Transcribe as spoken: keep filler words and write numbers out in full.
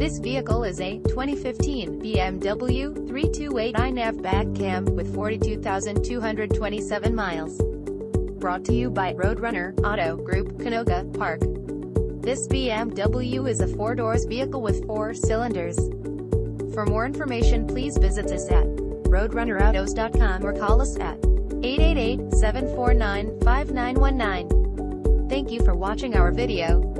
This vehicle is a twenty fifteen B M W three twenty-eight i nav bag cam with forty-two thousand two hundred twenty-seven miles. Brought to you by Roadrunner Auto Group, Canoga Park. This B M W is a four-doors vehicle with four cylinders. For more information, please visit us at roadrunner autos dot com or call us at eight eight eight, seven four nine, five nine one nine. Thank you for watching our video.